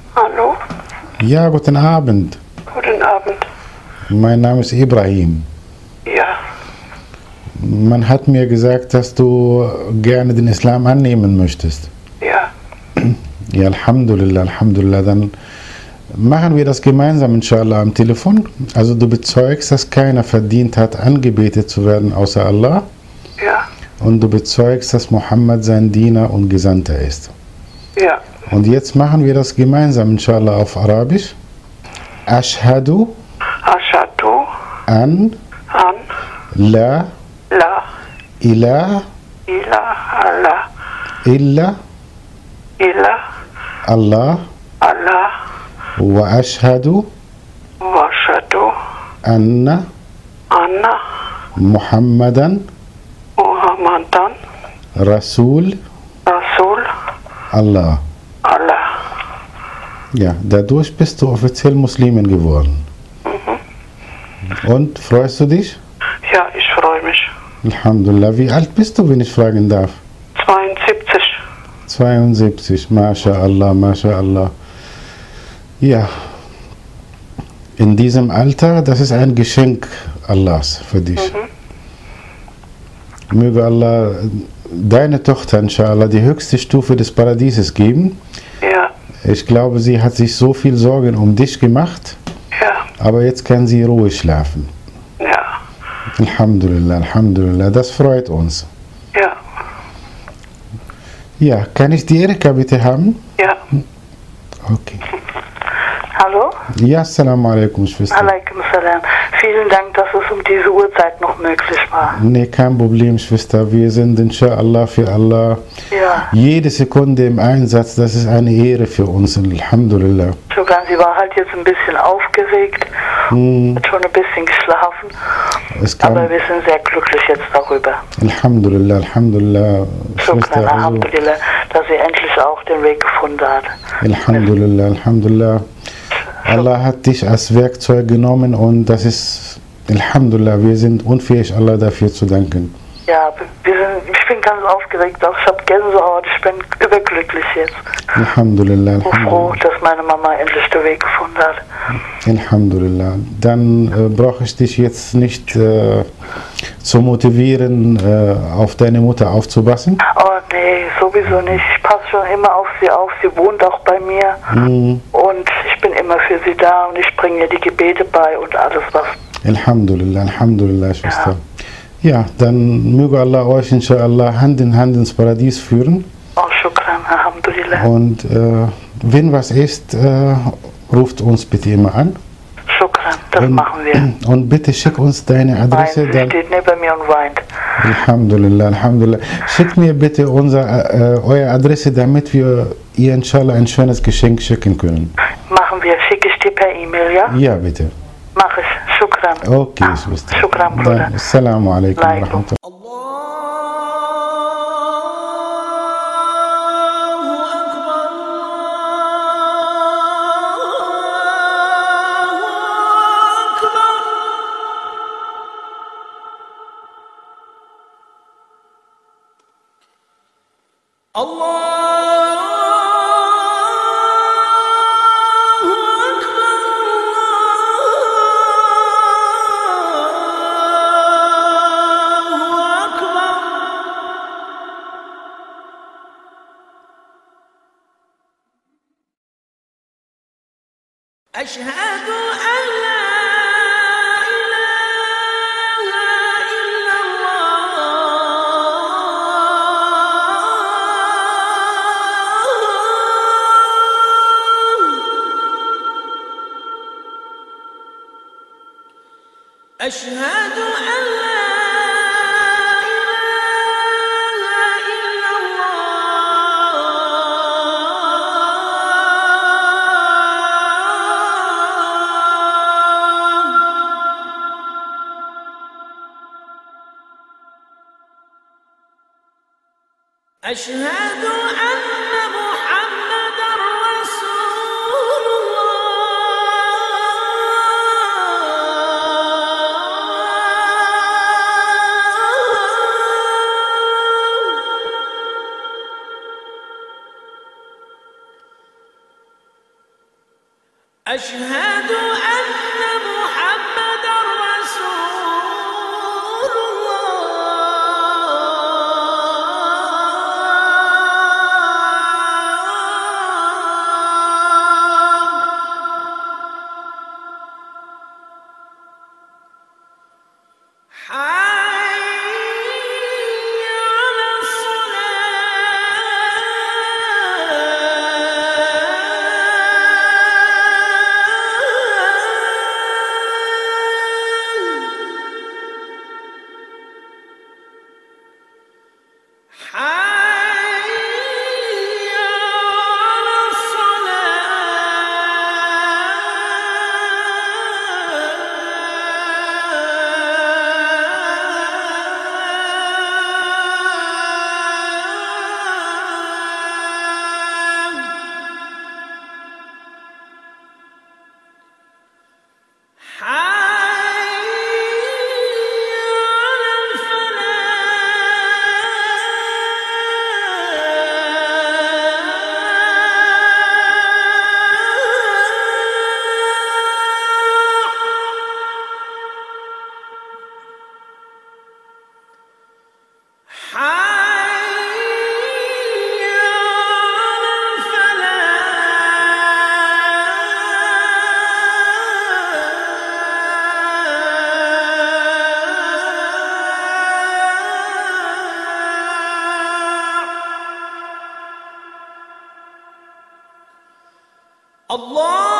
Hallo? Ja, guten Abend. Guten Abend. Mein Name ist Ibrahim. Ja, Man hat mir gesagt, dass du gerne den Islam annehmen möchtest. ja, Ja, Alhamdulillah, Alhamdulillah. Dann machen wir das gemeinsam, inshallah, am Telefon. Also du bezeugst, dass keiner verdient hat, angebetet zu werden, außer Allah. ja, Und du bezeugst, dass Mohammed sein Diener und Gesandter ist. ja. Und jetzt machen wir das gemeinsam, inshallah, auf Arabisch. Ashhadu Ashadu an an la la ilaha ilaha illa illa Allah Allah wa ashhadu wa ashadu anna anna Muhammadan Muhammadan Rasul Rasul Allah. Allah. Ja, dadurch bist du offiziell Muslimin geworden. Und, freust du dich? Ja, ich freue mich. Alhamdulillah. Wie alt bist du, wenn ich fragen darf? 72. 72. MashaAllah, MashaAllah. Ja. In diesem Alter, das ist ein Geschenk Allahs für dich. Möge Allah deine Tochter, inshallah, die höchste Stufe des Paradieses geben. Ja, Ich glaube, sie hat sich so viel Sorgen um dich gemacht, ja, aber jetzt kann sie ruhig schlafen. ja, Alhamdulillah, Alhamdulillah, das freut uns. ja, Ja, kann ich die Erika bitte haben? ja. Okay. Hallo? Ja, assalamu alaikum, Schwester. Alaikum salam. Vielen Dank, dass es um diese Uhrzeit noch möglich war. Nee, kein Problem, Schwester. Wir sind inshallah für Allah Ja, jede Sekunde im Einsatz. Das ist eine Ehre für uns. Alhamdulillah. sogar sie war halt jetzt ein bisschen aufgeregt, hat schon ein bisschen geschlafen, Es kann, aber wir sind sehr glücklich jetzt darüber. Alhamdulillah, Alhamdulillah, Shukran, Schwester. Also, Alhamdulillah, dass sie endlich auch den Weg gefunden hat. Alhamdulillah, Alhamdulillah. Allah hat dich als Werkzeug genommen und das ist, Alhamdulillah, wir sind unfähig, Allah dafür zu danken. Ja, ich bin ganz aufgeregt, auch ich habe Gänsehaut, ich bin überglücklich jetzt. Alhamdulillah, Und froh, Alhamdulillah. dass meine Mama endlich den Weg gefunden hat. Alhamdulillah. Dann brauche ich dich jetzt nicht zu motivieren, auf deine Mutter aufzupassen. Oh nee, sowieso nicht. Ich passe schon immer auf sie auf. Sie wohnt auch bei mir. Und ich bin immer für sie da und ich bringe ihr die Gebete bei und alles was. Alhamdulillah, Alhamdulillah, Schwester. Ja, dann möge Allah euch inshallah Hand in Hand ins Paradies führen. Oh, shukran, alhamdulillah. Und wenn was ist, ruft uns bitte immer an. Shukran, das machen wir. Und bitte schick uns deine Adresse. Nein, sie steht neben mir und weint. Alhamdulillah, Alhamdulillah. Schickt mir bitte eure Adresse, damit wir ihr inshallah ein schönes Geschenk schicken können. Machen wir. Schicke ich dir per E-Mail, ja? Ja, bitte. Mach ich. Shukran. Okay, Schwester. Shukran, Bruder. Dann, Assalamu alaikum wa Alaikum. rahmatullah. أشهد أن لا إله إلا الله أشهد أن لا إله إلا الله أشهد أن محمدا رسول الله أشهد أن محمدا رسول الله. الله